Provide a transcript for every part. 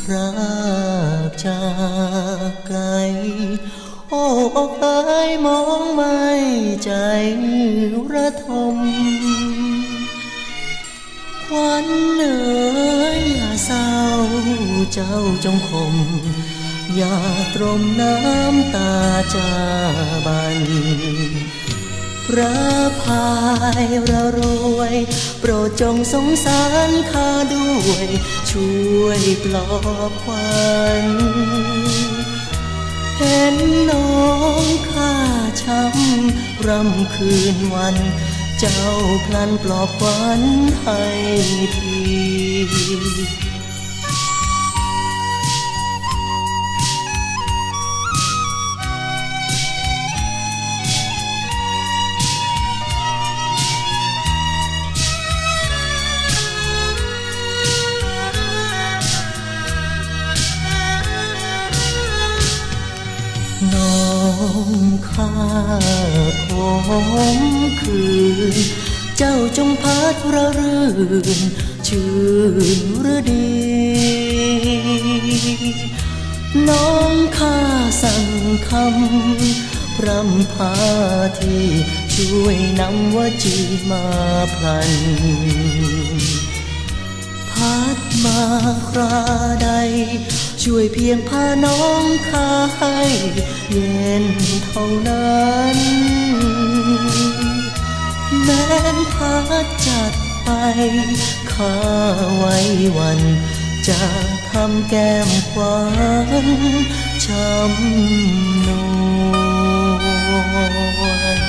รากจากไกลโอ้อกเอ้ยมองไม่ใจระทมควันเอ๋ยอย่าเศร้าเจ้าจงคมอย่าตรมน้ำตาจาบันพระพายระรวยโปรดจงสงสารข้าด้วยช่วยปลอบขวัญเห็นน้องข้าช้ำรำคืนวันเจ้าพลันปลอบขวัญให้ทีน้องข้าขอมคืนเจ้าจงพัดระรื่นชื่นฤดีน้องข้าสั่งคำพร่ำพาที่ช่วยนำวจีมาพลันพัดมาคราใดช่วยเพียงพาน้องข้าให้เย็นเท่านั้นแม้นพัดจัดไปข้าไว้วันจากคำแก้มขวัญช้ำนวล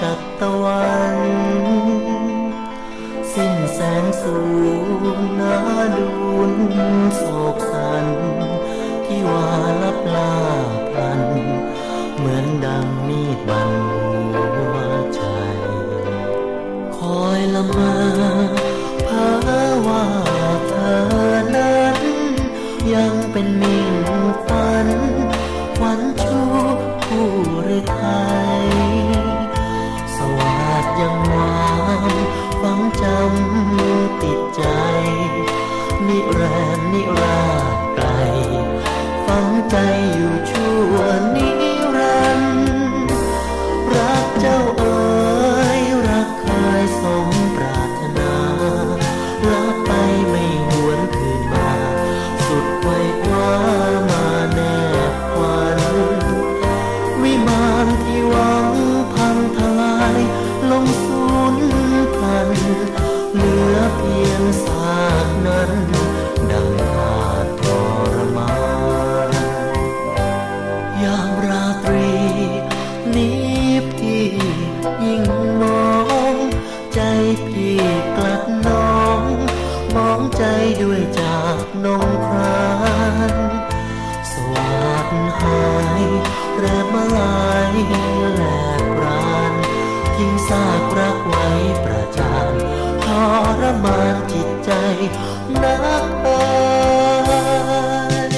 กับตะวันสิ้นแสงสูงน่าดูนโศกสันที่ว่าลับลาพลันเหมือนดังมีดบันหัวใจคอยละเมอเพ้อว่าเธอนั้นยังเป็นมิ่งฝันฝันชูผู้หรือไทยสวัสดยังหวานฝังจำติดใจนิรันดร์นิราศไกลฝังใจอยู่ชั่วนิรันดร์รักเจ้าเอ๋ยรักเคยสมปรารถนาลับไปไม่หวนคืนมาสุดไว้คว้ามาแนบควันวิมานที่หวังพังทลายลงสูญพลันเหลือเพียงซากนั้นดังขาดทรมานยามราตรีนิบที่ยิ่งมองใจพี่กลัดน้องมองใจด้วยจากนงครานสวัสดหายแรบมาลายแหลกรานทิ้งซากรักไว้ประจานทรมานจิตใจนักเอ่ย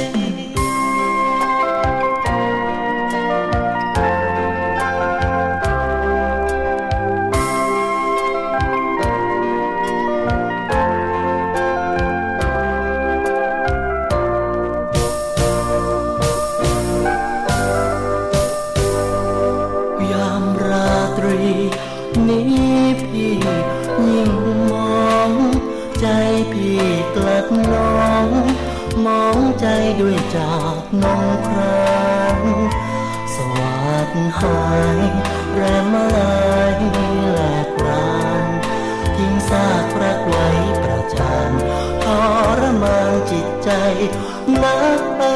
ยามราตรีนี้พี่ยิ่งมองใจพี่กลัดน้องมองใจด้วยจากนงครานสวัสดหายแรมมาลายแหลกรานทิ้งซากรักไว้ประจานทรมานจิตใจนักเอ่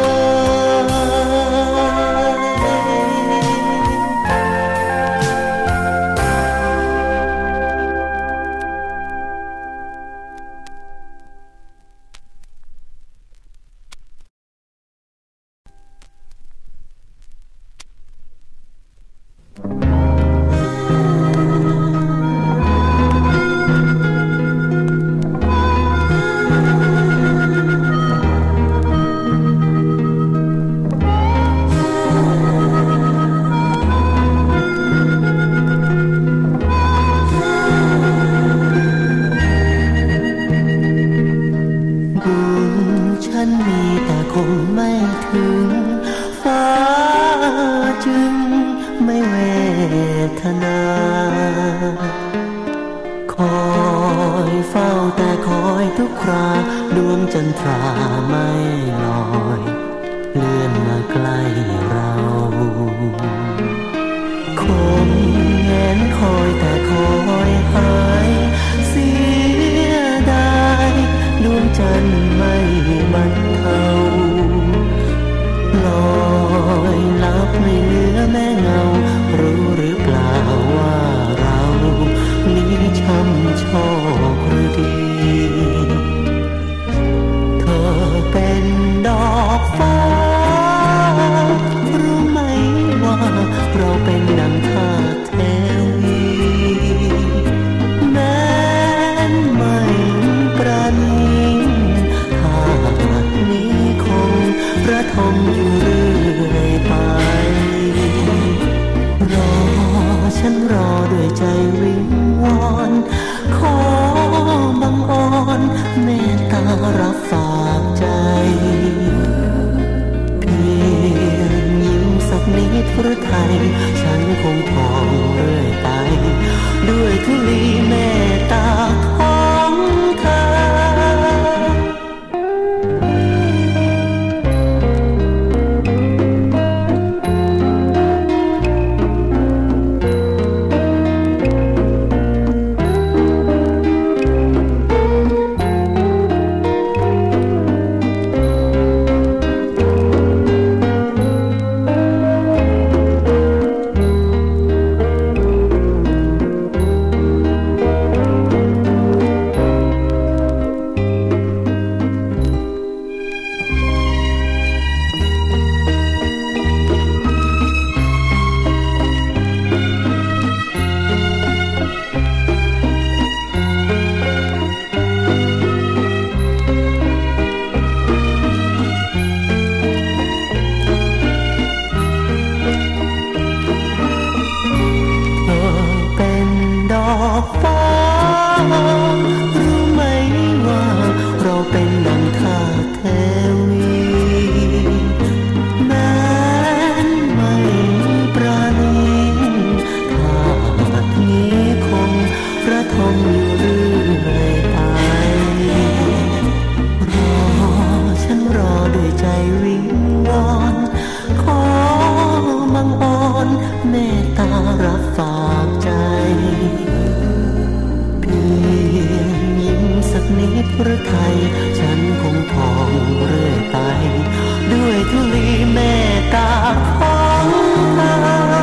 นิดพระไทยฉันคงทองเรื่อยไปด้วยทุลีเมตตาของเธอ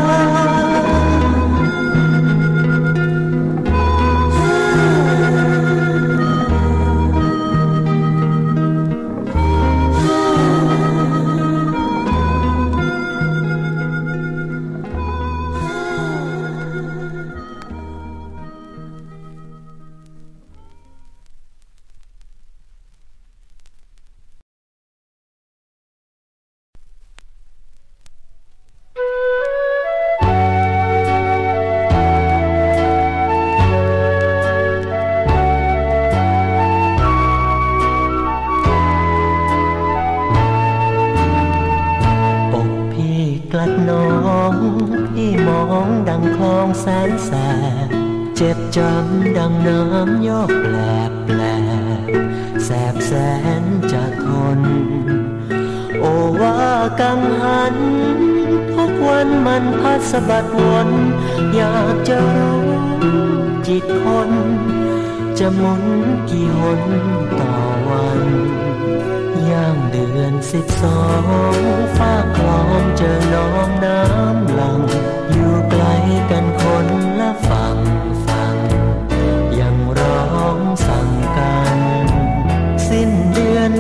แสนแสบเจ็บจำดังน้ำยอกแปลบแปลบแสบแสนจะทนโอว่ากังหันทุกวันมันพัดสะบัดวนอยากจะรู้จิตคนจะหมุนกี่หนต่อวันย่างเดือน12ฟ้าคล้อมเจอน้องน้ำหลังอยู่ไกลกันคนละฝั่งยังร้องสั่งกันสิ้นเดือน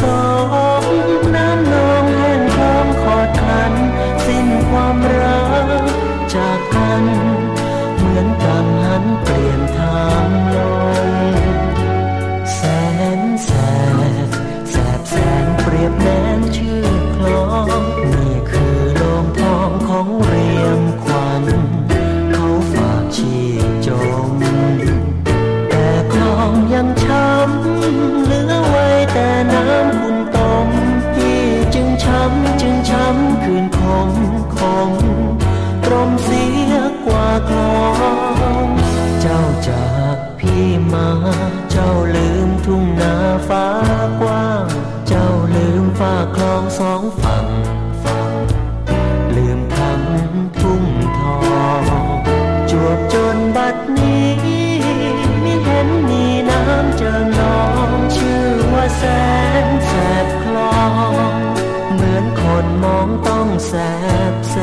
12น้ำนองแห้งคลองขอดขันสิ้นความรักจากกันเหมือนกังหันเปลี่ยนทางลงแสนแสบแสนเปรียบแน่นชื่อคลองนี่คือโลงทองของเรียมควันเขาฝากชีพจมแต่คลองยังช้ำเหลือไว้แต่น้ำขุ่นต้มพี่จึงช้ำคืนคมตรมเสียกว่าคลองเจ้าจากพี่มาเจ้าลืมทุ่งนาฟ้ากว้างเจ้าลืมฟ้าคลองสองฝั่งลืมทั้งทุ่งทองจวบจนบัดนี้ไม่เห็นมีน้ำเจอน้องชื่อว่าแสนแสบคลองเหมือนคนมองต้องแสบแส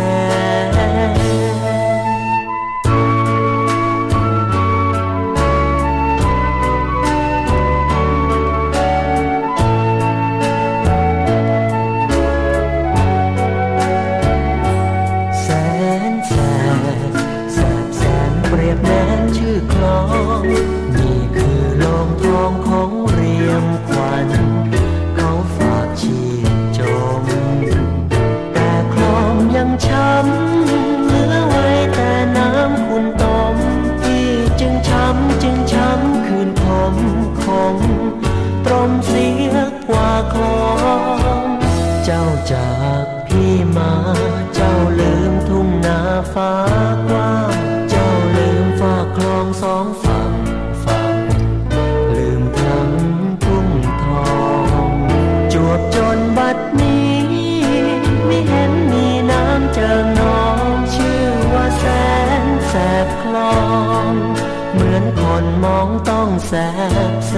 นี่คือโลงทองของเรียมควันเขาฝากชีพจมแต่คลองยังช้ำเหลือไว้แต่น้ำขุ่นต้มพี่จึงช้ำคืนคมตรมเสียกว่าคลองเจ้าจากพี่มาเจ้าลืมทุ่งนาฟ้ากว้างเจ้าลืมฟ้าคลองสองฝั่งลืมทั้งทุ่งทองจวบจนบัดนี้ไม่เห็นมีน้ำเจอน้องชื่อว่าแสนแสบคลองเหมือนคนมองต้องแสบแส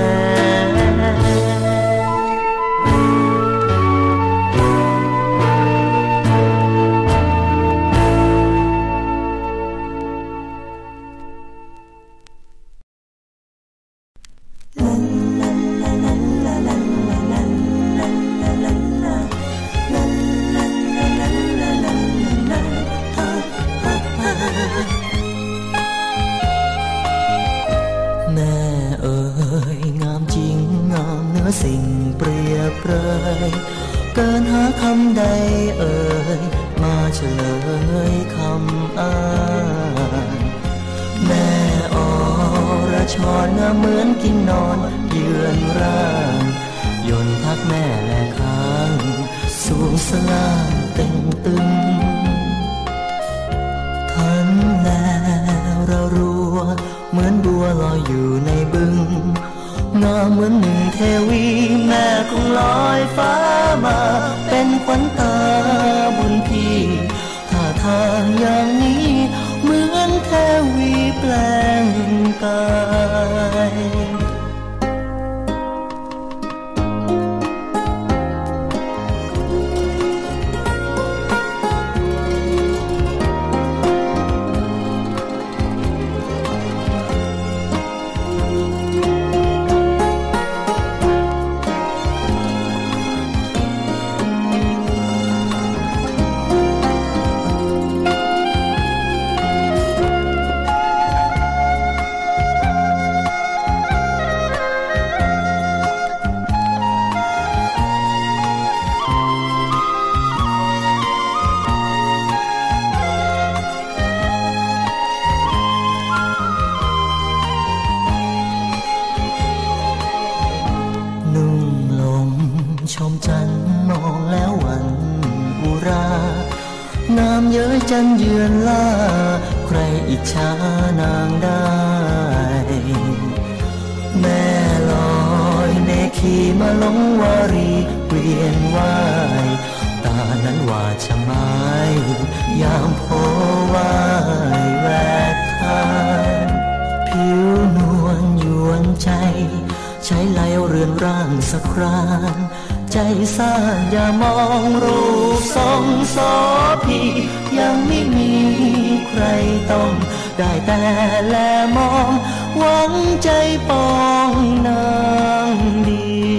สิ่งเปรียบเปรยเกินหาคำใดเอ่ยมาเฉลยคำอ้างแม่อรชรเหมือนกินนอนเยือนร่างยนทักแม่แลค้างสูงสล่างเต็งตึงทันแล้วเรารัวเหมือนบัวลอยอยู่ในบึงงามเหมือนหนึ่งเทวีแม่คงลอยฟ้ามาเป็นขวัญตาบุญพี่ท่าทางอย่างนี้เหมือนเทวีแปลงกายจันเยือนล่าใครอิจฉานางได้แม่ลอยเนขีมาลงวารีเวียนว่ายตานั้นว่าชะไม้ยามโพวายแวกทางผิวนวลยวนใจใช้ไหลเรือนร่างสักครานใจซ่านอย่ามองรูปทรงโสพียังไม่มีใครต้องได้แต่แลมองหวังใจปองนางเดี